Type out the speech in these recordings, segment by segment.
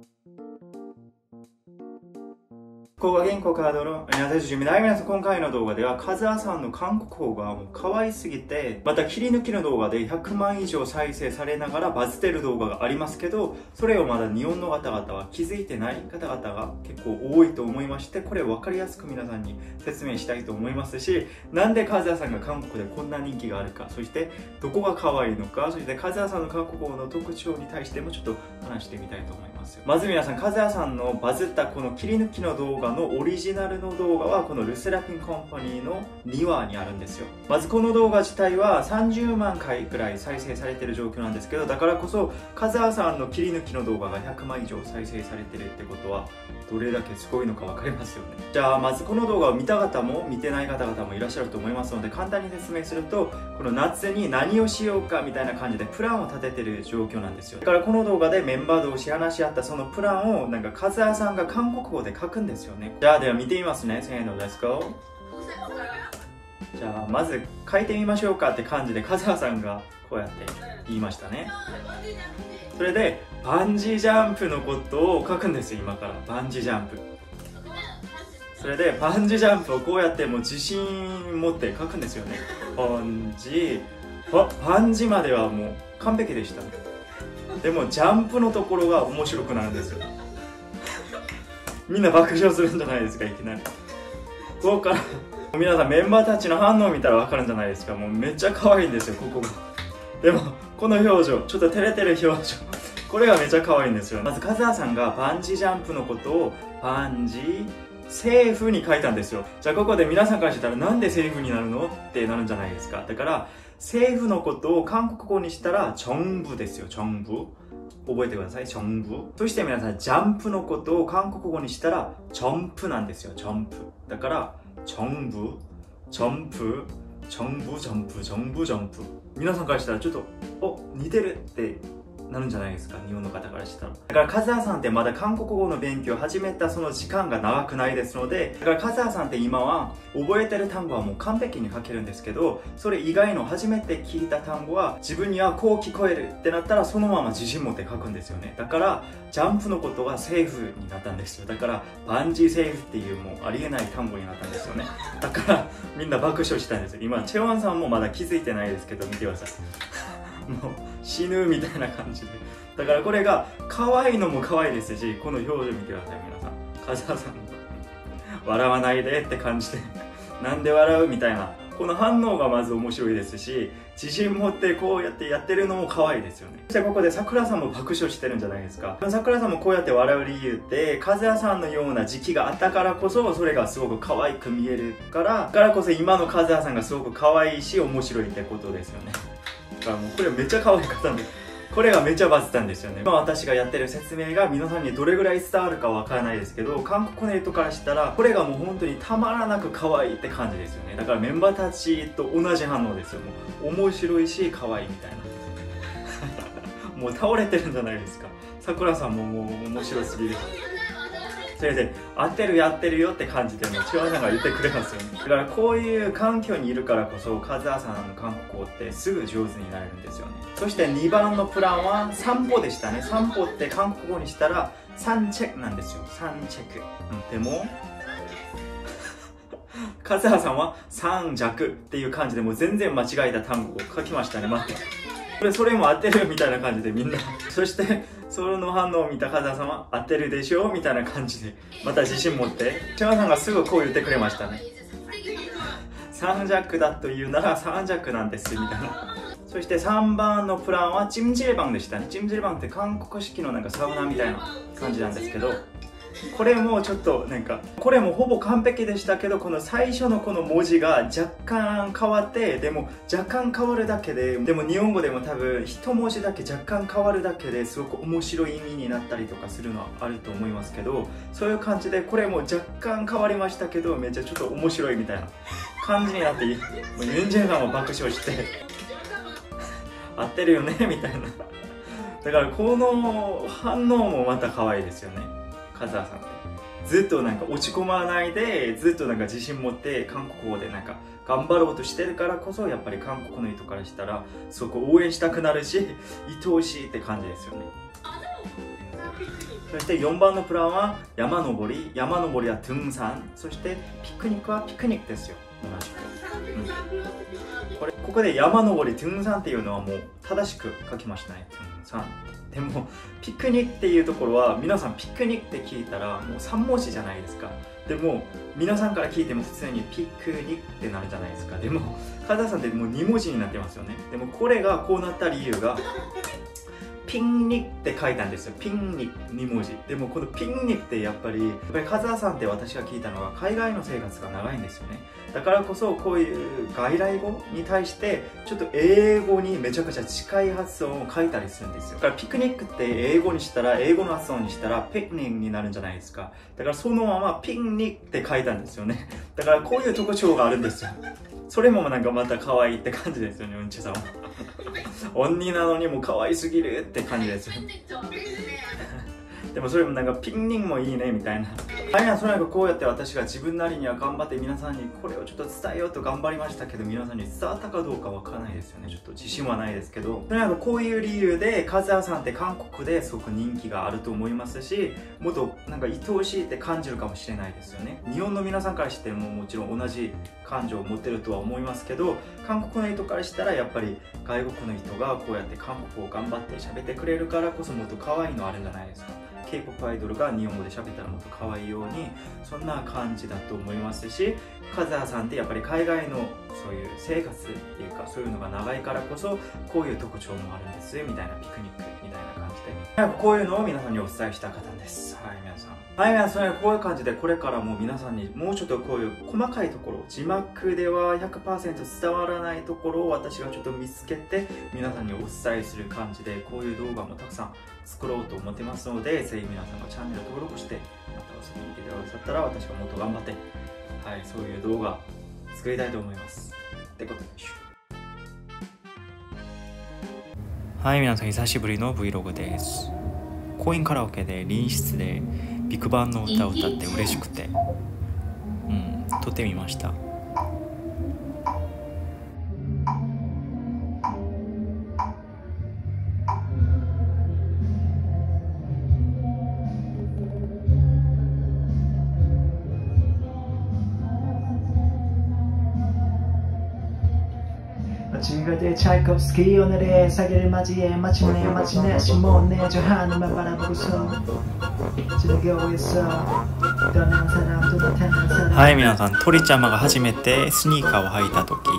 福岡銀行カードの皆さん、今回の動画ではカズアさんの韓国語がもう可愛すぎて、また切り抜きの動画で100万以上再生されながらバズってる動画がありますけど、それをまだ日本の方々は気づいてない方々が結構多いと思いまして、これを分かりやすく皆さんに説明したいと思いますし、なんでカズアさんが韓国でこんな人気があるか、そしてどこが可愛いのか、そしてカズアさんの韓国語の特徴に対してもちょっと話してみたいと思います。まず皆さん、カズアさんのバズったこの切り抜きの動画のオリジナルの動画はこのルセラピンコンパニーの2話にあるんですよ。まずこの動画自体は30万回くらい再生されてる状況なんですけど、だからこそカズアさんの切り抜きの動画が100万以上再生されてるってことはどれだけすごいのか分かりますよね。じゃあまずこの動画を見た方も見てない方々もいらっしゃると思いますので、簡単に説明すると、この夏に何をしようかみたいな感じでプランを立ててる状況なんですよ。だからこの動画でメンバー同士話し合ったそのプランをなんかカズアさんが韓国語で書くんですよね。じゃあでは見てみますね。せーの、レッツゴー。じゃあまず書いてみましょうかって感じでカズアさんがこうやって言いましたね。それでバンジージャンプのことを書くんですよ。今からバンジージャンプ。それでバンジージャンプをこうやってもう自信持って書くんですよね。バンジまではもう完璧でした。でもジャンプのところが面白くなるんですよ。みんな爆笑するんじゃないですか、いきなり。ここから皆さんメンバーたちの反応を見たら分かるんじゃないですか。もうめっちゃ可愛いんですよ、ここが。でもこの表情、ちょっと照れてる表情、これがめっちゃ可愛いんですよ。まずカズアさんがバンジージャンプのことをバンジーセーフに書いたんですよ。じゃあここで皆さんからしたらなんでセーフになるのってなるんじゃないですか。だからセーフのことを韓国語にしたらチョンブですよ。チョンブ覚えてください。チョンブ。そして皆さんジャンプのことを韓国語にしたらチョンプなんですよ。チョンプ。だからチョンブチョンプチョンブジャンプチョンブジャンプ。皆さんからしたらちょっと似てるってなるんじゃないですか、日本の方からしたら。だからカズアさんってまだ韓国語の勉強を始めたその時間が長くないですので、だからカズアさんって今は覚えてる単語はもう完璧に書けるんですけど、それ以外の初めて聞いた単語は自分にはこう聞こえるってなったらそのまま自信持って書くんですよね。だからジャンプのことはセーフになったんですよ。だからバンジーセーフっていうもうありえない単語になったんですよね。だからみんな爆笑したんですよ。今チェウォンさんもまだ気づいてないですけど見てください。もう死ぬみたいな感じで。だからこれが可愛いのも可愛いですし、この表情見てください。皆さん、カズアさん笑わないでって感じでなんで笑うみたいなこの反応がまず面白いですし、自信持ってこうやってやってるのも可愛いですよね。そしてここで桜さんも爆笑してるんじゃないですか。桜さんもこうやって笑う理由ってカズアさんのような時期があったからこそ、それがすごく可愛く見えるからこそ今のカズアさんがすごく可愛いし面白いってことですよね。だからもうこれめっちゃ可愛かったんで、これがめっちゃバズったんですよね。今私がやってる説明が皆さんにどれぐらい伝わるかわからないですけど、韓国の人からしたらこれがもう本当にたまらなく可愛いって感じですよね。だからメンバーたちと同じ反応ですよ。もう面白いし可愛いみたいなもう倒れてるんじゃないですか。さくらさんももう面白すぎる。それで合ってるやってるよって感じでも千葉さんが言ってくれますよね。だからこういう環境にいるからこそカズアさんの韓国語ってすぐ上手になれるんですよね。そして2番のプランは散歩でしたね。散歩って韓国語にしたらサンチェクなんですよ。サンチェク、でもカズアさんは三弱っていう感じでもう全然間違えた単語を書きましたね。待って、それも合ってるみたいな感じでみんなそしてその反応を見たカズアさんは合ってるでしょみたいな感じでまた自信持って千葉さんがすぐこう言ってくれましたね。三弱だと言うなら三弱なんですみたいな。そして3番のプランはチムジルバンでしたね。チムジルバンって韓国式のなんかサウナみたいな感じなんですけど、これもちょっとなんかこれもほぼ完璧でしたけど、この最初のこの文字が若干変わって、でも若干変わるだけで、でも日本語でも多分一文字だけ若干変わるだけですごく面白い意味になったりとかするのはあると思いますけど、そういう感じでこれも若干変わりましたけどめっちゃちょっと面白いみたいな感じになって、ユンジェンさんも爆笑して合ってるよねみたいな。だからこの反応もまた可愛いですよね。カズアさんってずっとなんか落ち込まないで、ずっとなんか自信持って韓国語でなんか頑張ろうとしてるからこそ、やっぱり韓国の人からしたらすごく応援したくなるし愛おしいって感じですよね。 そして4番のプランは山登り。山登りは등산。そしてピクニックはピクニックですよ。同じく。ここで山登り등산っていうのはもう正しく書きましたね。등산。でもピクニックっていうところは皆さんピクニックって聞いたらもう3文字じゃないですか。でも皆さんから聞いても普通にピクニックってなるじゃないですか。でもカズハさんってもう2文字になってますよね。でもこれがこうなった理由がピンニックって書いたんですよ。ピンニック2文字。でもこのピンニックってやっぱりカズハさんって私が聞いたのは海外の生活が長いんですよね。だからこそこういう外来語に対してちょっと英語にめちゃくちゃ近い発音を書いたりするんですよ。だからピクニックって英語の発音にしたらピクニックになるんじゃないですか。だからそのままピンニックって書いたんですよね。だからこういう特徴があるんですよ。それもなんかまた可愛いって感じですよね、うんちさんは。鬼なのにも可愛すぎるって感じですよ。でもそれもなんかピンニンもいいねみたいな。それなんかこうやって私が自分なりには頑張って皆さんにこれをちょっと伝えようと頑張りましたけど、皆さんに伝わったかどうかわからないですよね。ちょっと自信はないですけど、とにかくこういう理由でカズハさんって韓国ですごく人気があると思いますし、もっとなんか愛おしいって感じるかもしれないですよね。日本の皆さんからしてももちろん同じ感情を持ってるとは思いますけど、韓国の人からしたらやっぱり外国の人がこうやって韓国を頑張って喋ってくれるからこそもっと可愛いのあるんじゃないですか。K-POP アイドルが日本語で喋ったらもっと可愛いように、そんな感じだと思いますし、カズハさんってやっぱり海外のそういう生活っていうかそういうのが長いからこそこういう特徴もあるんですみたいな、ピクニックみたいな感じでこういうのを皆さんにお伝えした方です。はい皆さん、皆さんこういう感じでこれからも皆さんにもうちょっとこういう細かいところ、字幕では 100% 伝わらないところを私がちょっと見つけて皆さんにお伝えする感じで、こういう動画もたくさん作ろうと思ってますので、ぜひ皆さんがチャンネル登録してまた遊びに来てくださったら私がもっと頑張って、そういう動画作りたいと思いますってことでしょ。皆さん久しぶりの Vlog です。コインカラオケで隣室でビッグバンの歌を歌って嬉しくて撮ってみました。 지금까지 차이콥스키 오늘의 사계를 맞이해 마침내 시몬네 저 하늘만 바라보고서 지나가고 있어 떠나는 사람도 나타나는 사람. 皆さん、鳥ちゃまが初めてスニーカーを履いた時。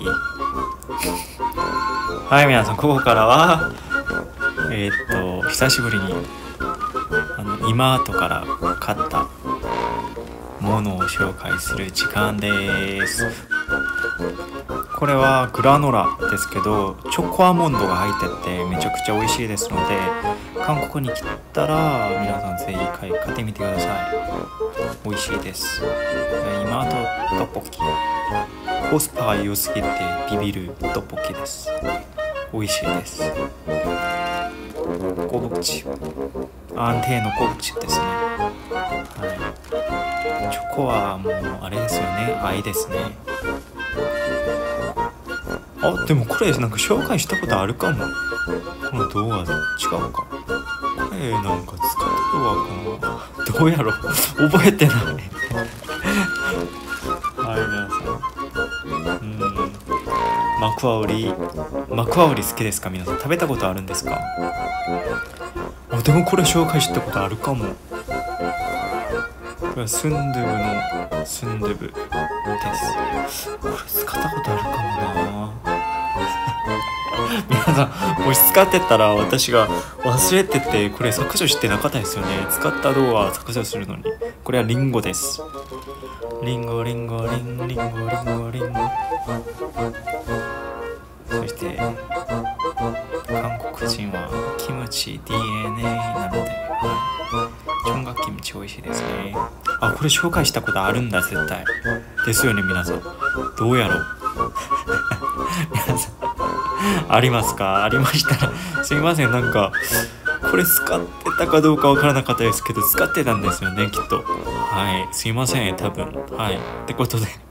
皆さん、ここからは久しぶりに今後から買ったものを紹介する時間です。これはグラノラですけどチョコアーモンドが入っててめちゃくちゃ美味しいですので、韓国に来たら皆さんぜひ買ってみてください。美味しいです。今とトッポッキ、コスパが良すぎてビビるトッポッキです。美味しいです。コブチ、安定のコブチですね。チョコはもうあれですよね、愛ですね。でもこれなんか紹介したことあるかも。この動画で違うか。これなんか使った動画かな。どうやろう覚えてない。皆さん。マクワウリ好きですか皆さん。食べたことあるんですか？でもこれ紹介したことあるかも。これはスンドゥブのスンドゥブです。これ使ったことあるかもな。皆さんもし使ってたら私が忘れててこれ削除してなかったですよね。使った動画を削除するのに。これはリンゴです。リンゴ。そして韓国人はキムチ DNA なので、チョンガキムチ美味しいですね。これ紹介したことあるんだ絶対ですよね皆さん。どうやろう皆さんありますか？ありましたらすみません。なんかこれ使ってたかどうかわからなかったですけど使ってたんですよねきっと。すいません多分。ってことで